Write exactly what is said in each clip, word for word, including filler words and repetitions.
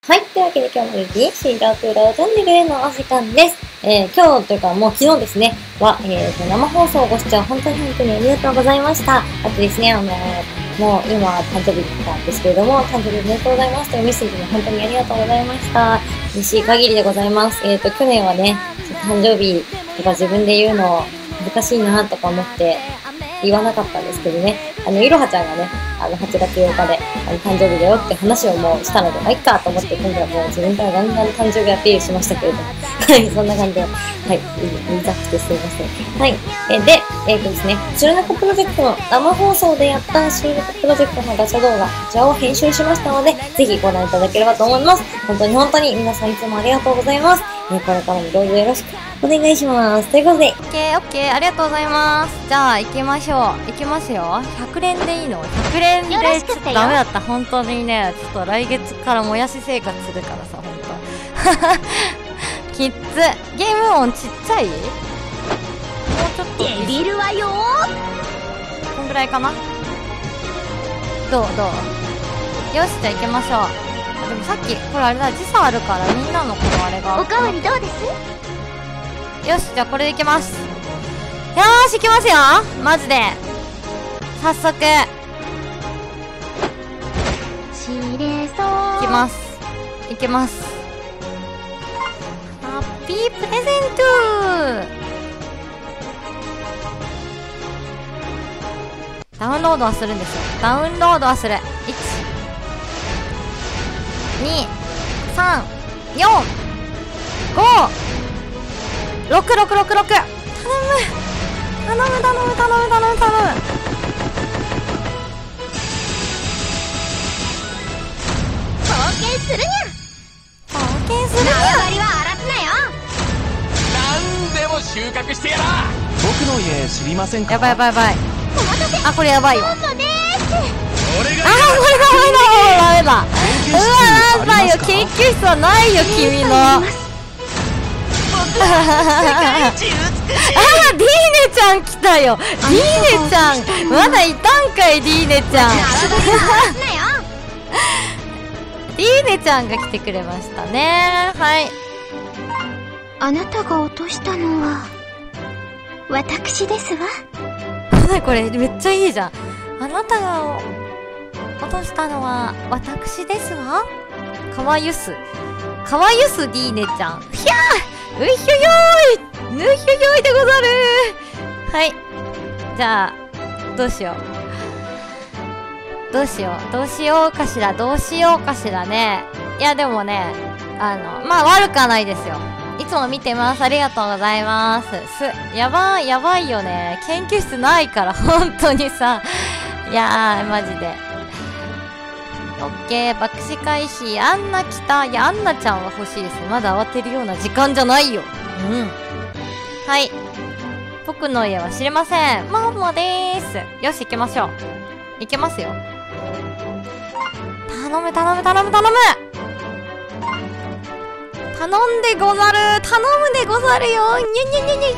はい。というわけで今日もルビーシーラートゥーラーチャンネルへのお時間です。えー、今日というかもう昨日ですね、は、えーと、生放送をご視聴本当に本当にありがとうございました。あとですね、あのー、もう今誕生日なんですけれども、誕生日おめでとうございますというメッセージも本当にありがとうございました。嬉しい限りでございます。えーと、去年はね、誕生日とか自分で言うの難しいなとか思って言わなかったんですけどね、あの、いろはちゃんがね、あの、はちがつようかで、あの、誕生日だよって話をもうしたので、まあ、いっかと思って、今度はもう自分からガンガン誕生日アピールしましたけれども、はい、そんな感じで、はい、言いたくてすいません。はい、えで、えっとですね、白猫プロジェクトの生放送でやった白猫プロジェクトのガチャ動画、こちらを編集しましたので、ぜひご覧いただければと思います。本当に本当に皆さんいつもありがとうございます。えこれからもどうぞよろしくお願いします。ということで、 オッケーオッケー、ありがとうございます。じゃあ行きましょう。行きますよ。ひゃく連でいいの ?ひゃく 連でちょっとダメだった。本当にね、ちょっと来月からもやし生活するからさ、本当。キッズゲーム音ちっちゃい？もうちょっとデビルはよー。こんぐらいかな。どうどう？よし、じゃあ行きましょう。でもさっきこれあれだ、時差あるからみんなのこのあれが。おかわりどうです？よし、じゃあこれでいきます。よーし、いきますよマジで。早速いきます。いきます。ハッピープレゼント。ダウンロードはするんですよ。ダウンロードはする。いち、に、さん、よん、ご、ろく、ろく、ろく、ろく。頼む頼む頼む頼む頼む頼む。冒険するにゃ冒険するにゃ縄張りは荒らすなよ。 なんでも収穫してやら。僕の家知りませんか？ やばいやばいやばい。あ、これやばいよ。あー、これがダメだ。うわ、やばいよ。研究室はないよ君の。あー、ディーネちゃん来たよ。ディーネちゃんまだいたんかい。ディーネちゃんディーネちゃんが来てくれましたね。はい。 あなたが落としたのは私ですわ。 これめっちゃいいじゃん。あなたが落としたのは私ですわ。かわゆすかわゆすディーネちゃん。ひゃー、うひょよーい、ぬひょよいでござる。はい、じゃあどうしようどうしようどうしようかしらどうしようかしらね。いやでもね、あのまあ悪くはないですよ。いつも見てます。ありがとうございます。すやばいやばいよね。研究室ないから本当にさ。いやーマジでオッケー。爆死回避。アンナ来た。いやアンナちゃんは欲しいです。まだ慌てるような時間じゃないよ。うん、はい。僕の家は知りません。ママでーす。よし行きましょう。行けますよ。頼む頼む頼む頼む頼んでござる。頼むでござるよ。にゅにゅにゅにゅ。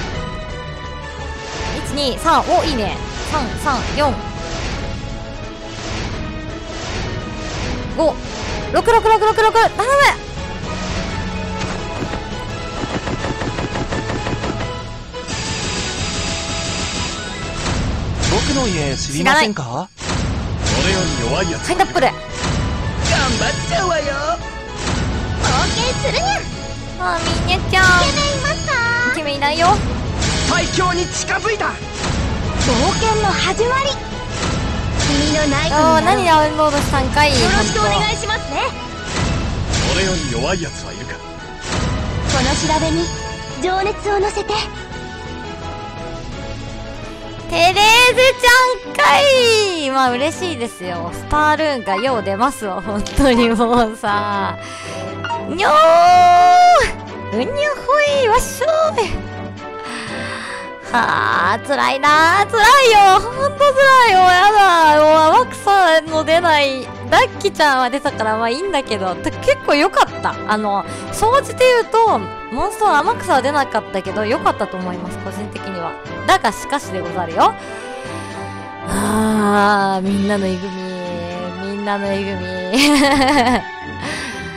いち、に、さん。お、いいね。さん、さん、よん、ご、ろく、ろく、ろく、ろく、ろく。頼む。 僕の家知りませんか？俺より弱いやつ。 ハイタップル。頑張っちゃうわよ。 冒険するにゃ。 あ、みんなちゃん。 イケメンいますか？ イケメンいないよ。 最強に近づいた。 冒険の始まり。君のないおー、何ダウンロードしたんかい。 よろしくお願いしますね。 俺より弱いやつはいるか？ この調べに情熱を乗せて。 テレーズちゃんかい。まあ嬉しいですよ。スタールーンがよう出ますわ。本当にもうさ。にょーうにょほいわっしょい。はあ、辛いなー。辛いよ。ほんと辛いよ。やだ。もう天草の出ないダッキちゃんは出たからまあいいんだけど、結構良かった。あの総じて言うとモンストは天草は出なかったけど良かったと思います、個人的には。だがしかしでござるよ。あー、みんなのえぐみみんなのえぐみ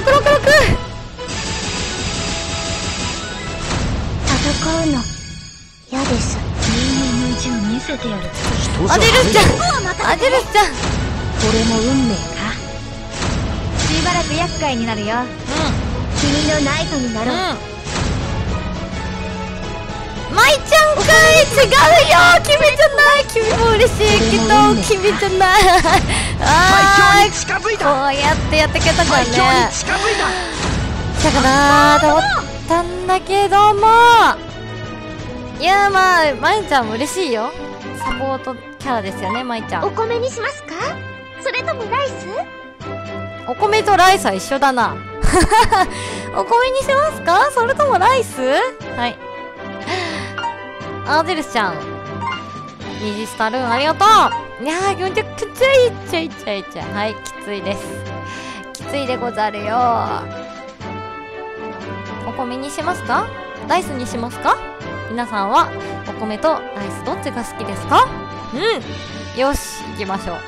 ろくろくろく。 戦うの嫌です。人間の意地を見せてやる。 アデルスちゃん、アデルスちゃん。 これも運命か。しばらく厄介になるよ。君のナイトになろう。 マイちゃんかい。違うよ、君じゃない。君も嬉しいけど君じゃない。あー、こうやってやってくれたからね。だからと思ったんだけども、いやまあマイちゃんも嬉しいよ。サポートキャラですよね、マイちゃん。 お米にしますか、それともライス？ お米とライスは一緒だな。お米にしますか、それともライス？はい。アーゼルスちゃん、虹スタルーンありがとう。いやー、めちゃくちゃいっちゃいっちゃいっちゃ。はい、きついです。きついでござるよ。お米にしますか、ライスにしますか？皆さんはお米とライスどっちが好きですか？うん、よし、行きましょう。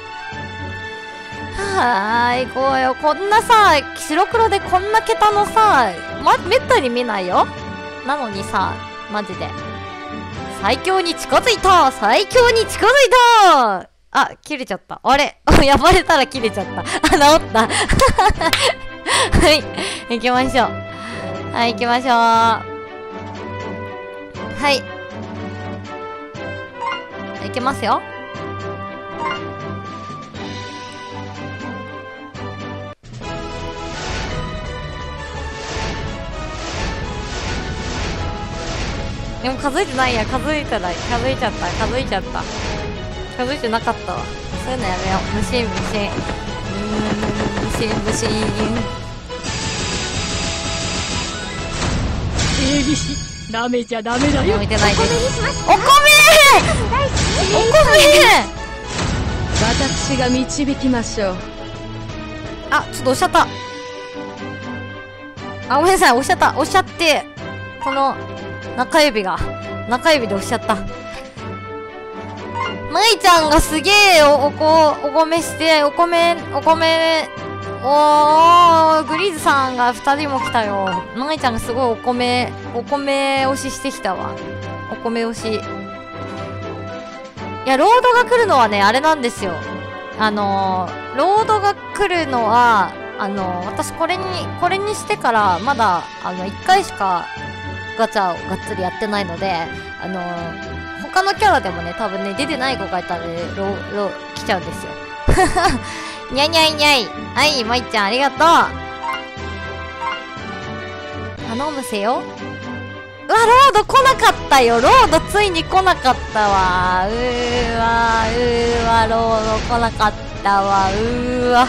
はーい、行こうよ。こんなさ、白黒でこんな桁のさ、ま、めったに見ないよ。なのにさ、マジで最強に近づいた、最強に近づいた。あ、切れちゃった。あれやばれたら切れちゃった。あ、治った。はい、行きましょう。はい、行きましょう。はい。行きますよ。でも数えてないや、数えてない。数えちゃった、数えちゃった。数えてなかったわ。そういうのやめよう。無心無心。うーん、無心無心。 整備士、舐めちゃダメだよ。 見てないです。お米！お米！ 私が導きましょう。 あ、ちょっと押しちゃった。あ、ごめんなさい、押しちゃった。押しちゃって、この、中指が、中指で押しちゃった。まいちゃんがすげえお、おこ、お米して、お米、お米、おー、グリーズさんが二人も来たよ。まいちゃんがすごいお米、お米推ししてきたわ。お米推し。いや、ロードが来るのはね、あれなんですよ。あのー、ロードが来るのは、あのー、私これに、これにしてから、まだ、あの、一回しか、ガチャをがっつりやってないので、あのー、他のキャラでもね、多分ね、出てない子がいたらね、ロ、ロ、来ちゃうんですよ。にゃいにゃいにゃい。はい、まいちゃんありがとう。頼むせよ。うわ、ロード来なかったよ。ロードついに来なかったわ。うーわ、うーわ、ロード来なかったわ。うーわ。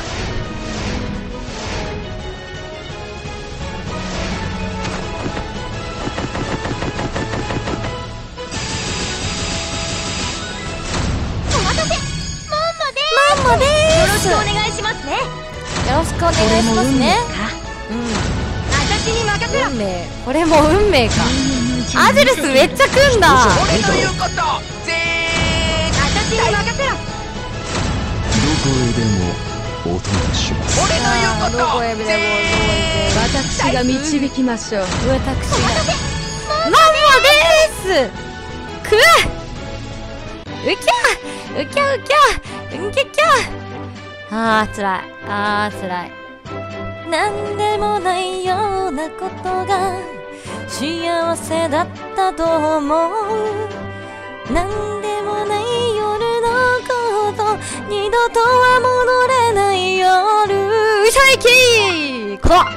ママでーす。 よろしくお願いしますね。 よろしくお願いしますね。うん。 私に任せろ。 運命。これも運命か。アジェルスめっちゃ来んだ。 俺の言うことぜー私に任せろ。 どこへでもお供します。 俺の言うことどこへでも私が導きましょう。 私が。ママでーす。くわ。うきゃうきゃうきゃうきゃきゃ。あーつらい。あーつらい。なんでもないようなことが幸せだったと思う。なんでもない夜のこと二度とは戻れない夜。シャイキーこわ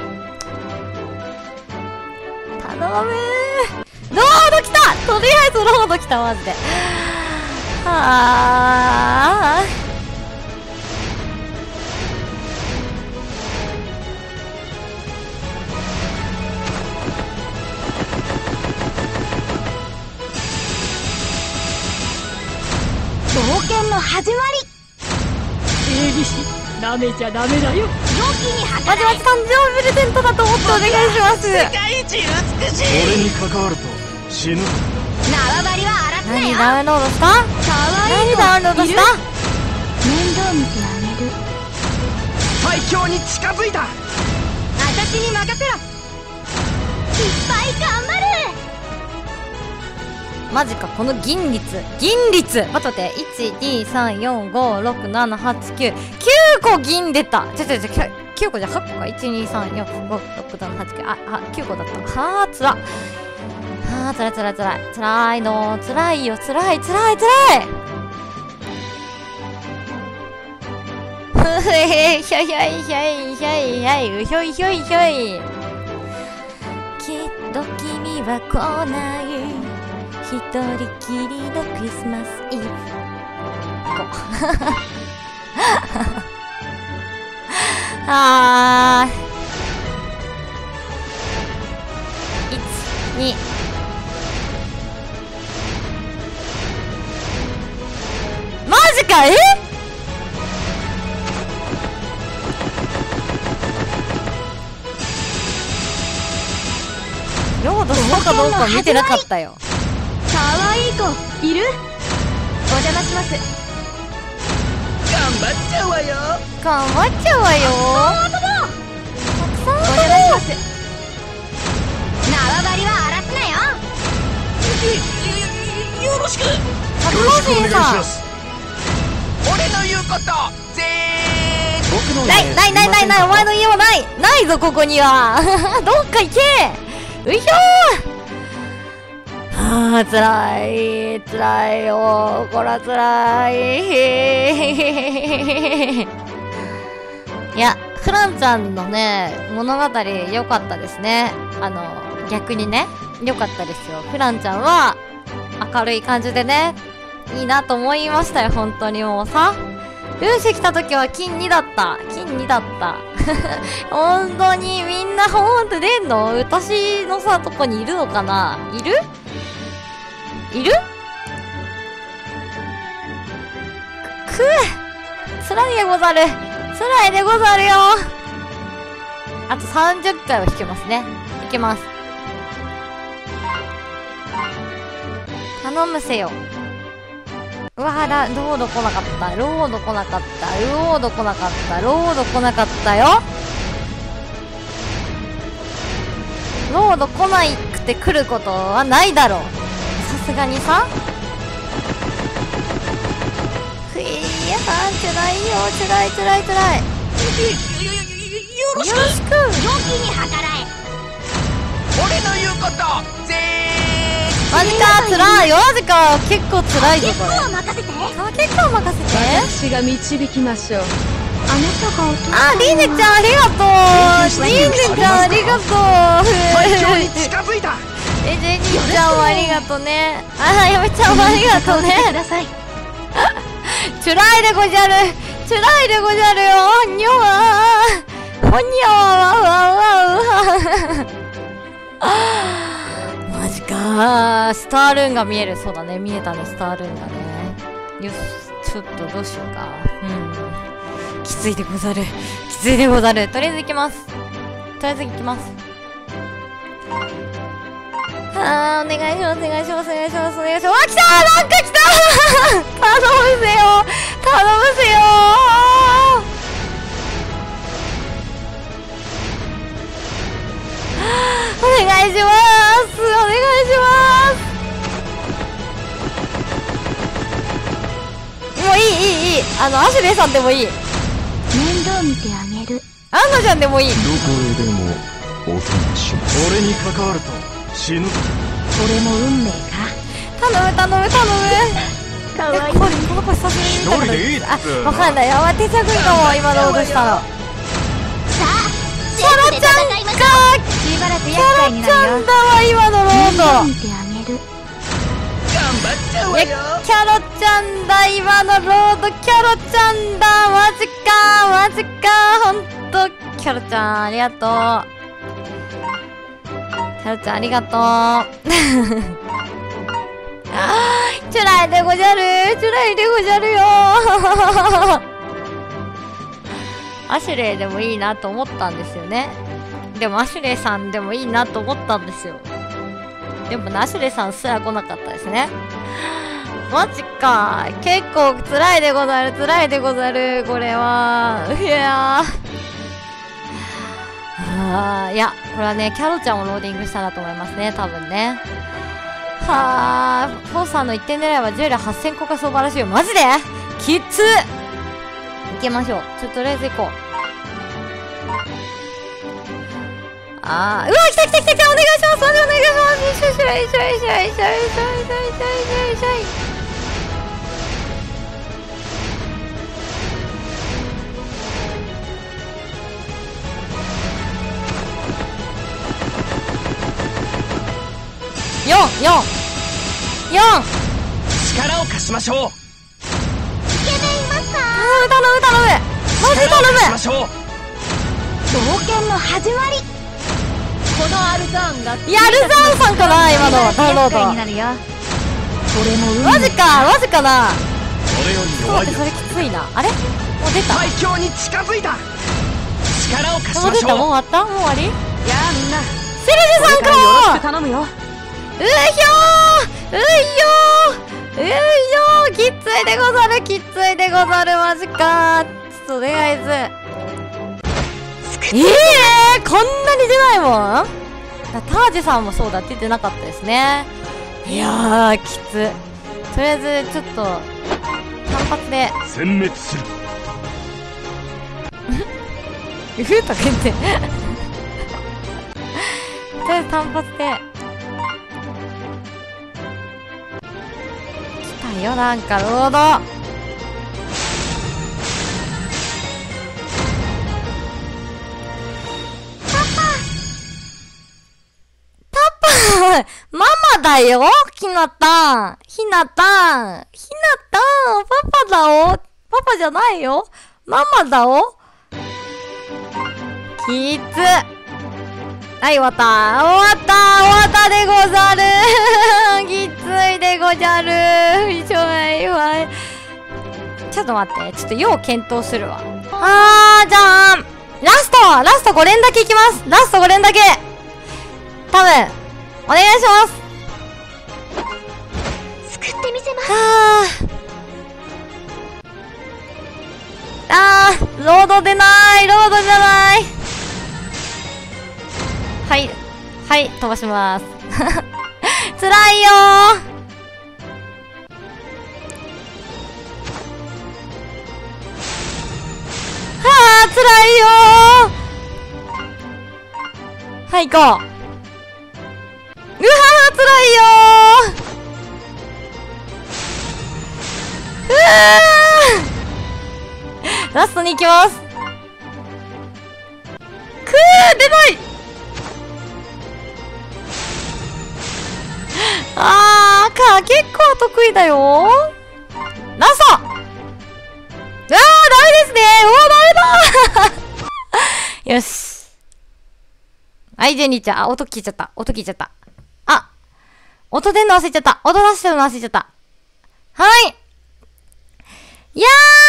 頼むー。ロード来た。とりあえずロード来たマジで。 あ冒険の始まり。 正義士なめちゃダメだよ。 良きに計マジマジ誕生日プレゼントだと思ってお願いします。 世界一美しい。 俺に関わると死ぬ。 縄張りは荒くなよ。 何ダウンロードした？ かわいい何ダウンロードした？ 面倒見てあげる。 最強に近づいた。 私に任せろ。いっぱい頑張る。 マジか、この銀率銀率待って待って、いち、に、さん、よん、ご、ろく、なな、はち、きゅう、きゅうこ銀出た。ちょちょちょ、きゅうこじゃはっこか。いち、に、さん、よん、ご、ろく、なな、はち、きゅう、あ、あ、きゅうこだった。はあ、つら。はあ、つらいつらいつらい。つらいの、つらいよ、つらいつらいつらい。ふへへ、ひょいひょいひょいひょいひょい、うひょいひょいひょい。きっと君は来ない。一人きりのクリスマスイブ。行こう。あー。いち、に。マジか、え？ロードしたかどうか見てなかったよ。 かわいい子いる？お邪魔します。 頑張っちゃうわよ。 頑張っちゃうわよ。 たくさんお邪魔します。縄張りは荒らすなよ。 よろしく。 よろしくお願いします。 俺の言うことぜー僕のないないないないない、お前の家はないないぞ、ここには。どっか行け。うひょー。あー、つらいつらいよ、こらつらい。いや、フランちゃんのね物語良かったですね。あの逆にね良かったですよ。フランちゃんは明るい感じでね、いいなと思いましたよ。本当にもうさ、ルーシー来た時は金にだった。金にだった。本当にみんなほんと出んの？私のさ、とこにいるのかな？いる？いる？くぅ！辛いでござる。辛いでござるよ。あとさんじゅっかいは引けますね。いけます。頼むせよ。うわーら、ロード来なかった。ロード来なかった。ロード来なかった。ロード来なかったよ。ロード来ないくて来ることはないだろう。さすがにさ。ふいー、はんじゃないよ。つらいつらいつらい。 よろしく。 良きに計らえ。 俺の言うことぜーマジか、つらい。マジか、結構つらいぞこれ。 結構任せて。 あ、結構任せて。 私が導きましょう。 あなたがお父さん。 あ、リーネちゃんありがとう。リーネちゃんありがとう。 最強に近づいた。 え、ジェニーちゃんもありがとうね。あ、やめちゃんもありがとうね。 ください。 つらいでごじゃる。つらいでごじゃるよ。ほんにょわー。ほんにょわわわわわ。マジかー。スタールーンが見える。そうだね。見えたね、スタールーンがね。よし、ちょっとどうしようか。うん。きついでござる。きついでござる。とりあえず行きます。とりあえず行きます。あー、お願いします、お願いします、お願いします、お願いします。あ、来たー、なんか来たー頼むぜよ頼むぜよーお願いします、お願いします。もういい、いい、いい。あの、アシュレイさんでもいい。 面倒見てあげる。 アンナちゃんでもいい。 どこへでもお供します。俺に関わると死ぬ。 これも運命か。 頼む、頼む、頼む。 かわいい。 この子久しぶりに見たこと一人でいいっつうのあ、わかんない。あ、手探りかも、今ロードしたの。 さあ、 サラちゃんかしばらく厄サラ介になるよ。 ちゃんだわ、今のロード。 見てあげる。 頑張っちゃうわいや、キャロちゃんだ、今のロード、キャロちゃんだ、マジか、マジか、ほんと、キャロちゃん、ありがとう。キャロちゃん、ありがとう。チュライでごじゃる、チュライでごじゃるよ。アシュレイでもいいなと思ったんですよね。でもアシュレイさんでもいいなと思ったんですよ。でもね、アシュレイさんすら来なかったですね。マジか。結構辛いでござる、辛いでござる、これは。いやー。あー、いや、これはね、キャロちゃんをローディングしたんだと思いますね、多分ね。はー、フォーさんのいってん狙いはジュエルはっせんこが素晴らしいよ。マジできっつ。行きましょう。ちょっととりあえず行こう。あー、うわ、来た来た来た来た、お願いします、お願いします。しょいしょいしょいしょいしょいしょいしょいしょいしょいしょい。よん、よん、よん。 力を貸しましょう。 イケメンいますか？ 頼む頼む頼む、マジ頼む。 しましょう。 冒険の始まり。 このアルザーンがいや、アルザーンさんかな、今のダウンロード。 になるよ。これも運マジか、マジかな。 俺よりちょっと待って、それきついな。あれもう出た。 最強に近づいた。力を貸しもう出た、 ましょう。 もう終わった、もう終わり。 やあみんな、 セレジさんかよろしくー。 頼むよ。 うひょー、ういよー、ういよー、きついでござる、きついでござる、マジかー。ちょっととりあえず。ええー、こんなに出ないもん。タージさんもそうだって言ってなかったですね。いやー、きつ。とりあえず、ちょっと、単発で。 殲滅する。 うふとか言って。とりあえず単発で。来たよ、なんか、ロード。ママだよ、ひなたん。ひなたん。ひなたん。パパだお。パパじゃないよ。ママだお。きーつ。はい、終わった。終わった。終わったでござる。きついでごじゃる。ちょいわい。ちょっと待って。ちょっと要検討するわ。あー、じゃあ、ラストラストご連だけいきます。ラストご連だけ。多分。お願いします。 作ってみせます。 あー。あー、ロード出ない。ロードじゃない。はい。はい、飛ばします。辛いよー。はー、辛いよー。はい、行こう。うわー、辛いよー。うわー。ラストに行きます。くー、出ない。あーか、結構得意だよ。ラスト。うわー、ダメですね。おー、ダメだ。よし。はい、ジェニーちゃん。あ、音聞いちゃった。音聞いちゃった。あ、音出んの忘れちゃった。音出してるの忘れちゃった。はい。いやー、超すいませんで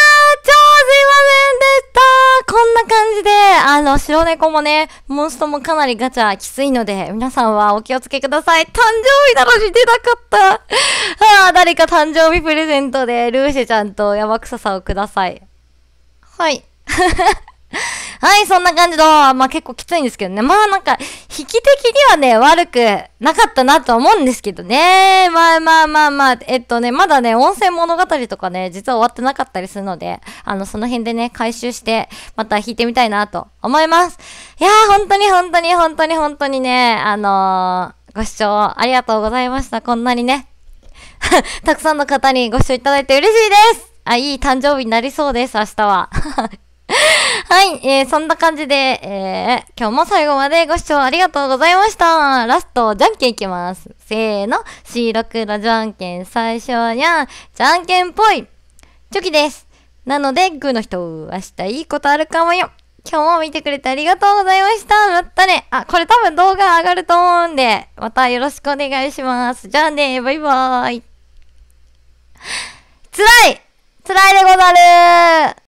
した。こんな感じで、あの、白猫もね、モンストもかなりガチャきついので、皆さんはお気をつけください。誕生日なのに出なかった。あー、誰か誕生日プレゼントで、ルーシェちゃんと山草さんをください。はい。はい、そんな感じの、まあ結構きついんですけどね。まあなんか、引き的にはね、悪くなかったなと思うんですけどね。まあまあまあまあ、えっとね、まだね、温泉物語とかね、実は終わってなかったりするので、あの、その辺でね、回収して、また引いてみたいなと思います。いやー、本当に本当に本当に本当にね、あのー、ご視聴ありがとうございました。こんなにね、たくさんの方にご視聴いただいて嬉しいです。あ、いい誕生日になりそうです、明日は。 はい、えー、そんな感じで、えー、今日も最後までご視聴ありがとうございました。ラスト、じゃんけんいきます。せーの、白黒じゃんけん最初にゃん、じゃんけんぽい。チョキです。なので、グーの人、明日いいことあるかもよ。今日も見てくれてありがとうございました。またね。あ、これ多分動画上がると思うんで、またよろしくお願いします。じゃあね、バイバーイ。つらいつらいでござる